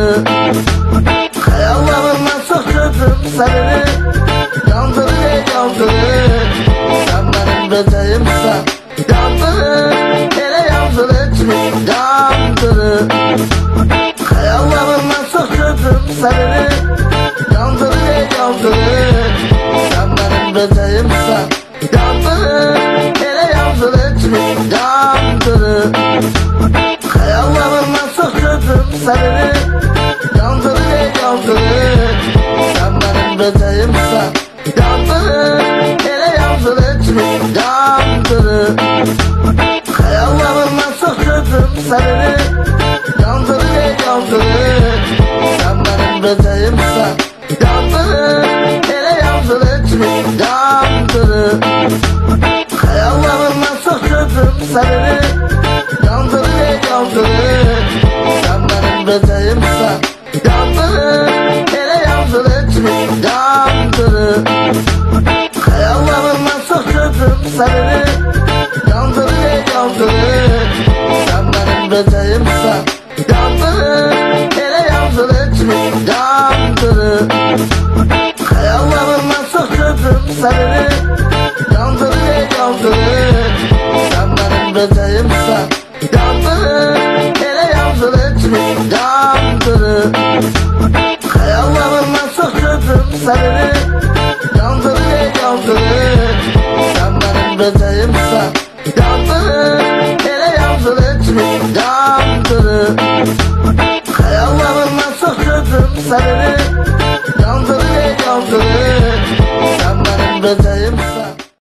Hayallarıma sokuldum seni. Yandırır yandırır, sen benim böceğimsen. Yandırır, hele yandırır içimi yandırır. Hayallarıma sokuldum seni. Yandırır yandırır, sen benim böceğimsen. Yandırır, hele yandırır içimi yandırır. Hayallarıma sokuldum seni. Yandırır yandırır, sen benim böceğimsen. Yandırır, hele yandırır içimi yandırır. Hayallarıma sokuldum seni. Yandırır yandırır, sen benim böceğimsen. Yandırır, hele yandırır içimi yandırır. Hayallarıma sokuldum seni. Yandırır yandırır, sen benim böceğimsen. Yandırır, hele yandırır içimi yandırır. Hayallarıma sokuldum seni. Yandırır yandırır, sen benim böceğimsen. Yandırır, hele yandırır içimi yandırır. Hayallarıma sokuldum seni. Yandırır yandırır, sen benim böceğimsen. Yandırır, hele yandırır içimi yandırır. Hayallarıma sokuldum seni. Yandırır yandırır, sen benim böceğimsen. Yandırır, hele yandırır içimi yandırır. Hayallarıma sokuldum seni.